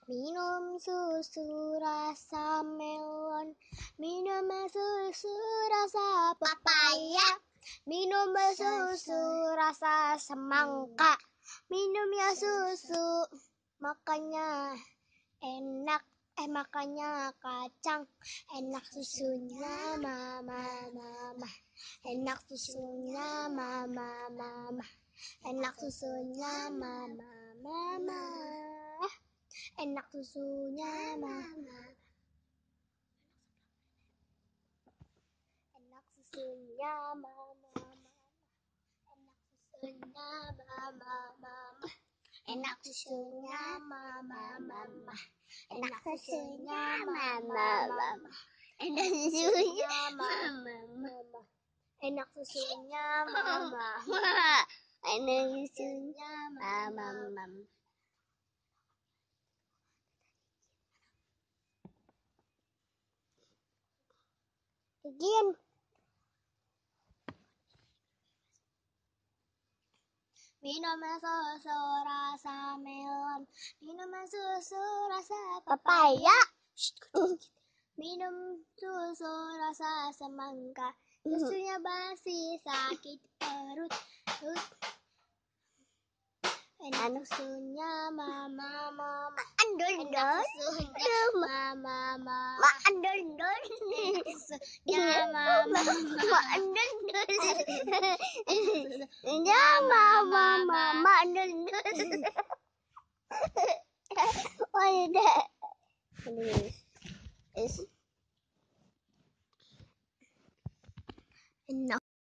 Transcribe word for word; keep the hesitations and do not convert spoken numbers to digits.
Minum susu rasa melon, minum susu rasa papaya, minum susu rasa semangka, minum ya susu makanya enak, eh makanya kacang, enak susunya mama mama, enak susunya mama mama, enak susunya mama mama. Enak susunya mama, enak susunya mama mama, enak susunya mama mama, enak susunya mama mama, enak susunya mama mama, enak susunya mama mama, enak susunya mama mama, enak susunya mama mama. Begin. Minum susu rasa melon, minum susu rasa papaya, minum susu rasa semangka, susunya basi sakit perut. Enak susunya mama mama, andon don, susunya mama mama, andon don, susunya mama mama, andon don, susunya mama mama, andon don. Oh tidak, enak.